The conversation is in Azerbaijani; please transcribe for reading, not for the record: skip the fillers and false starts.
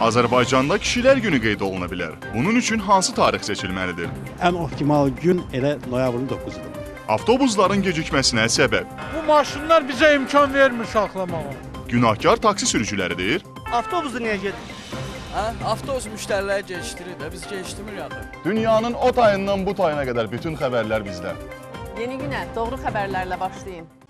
Azərbaycanda Kişilər Günü qeyd oluna bilər. Bunun üçün hansı tarix seçilməlidir? Ən optimal gün elə noyabrın 9-udur. Avtobusların gecikməsinə səbəb. Bu maşınlar bizə imkan vermir saxlamağa. Günahkar taksi sürücüləridir. Avtobusda niyə gedir? Avtobus müştəriləri gecikdirir də, biz gecikdirmir yəni. Dünyanın o tayından bu tayına qədər bütün xəbərlər bizdən. Yeni günə doğru xəbərlərlə başlayın.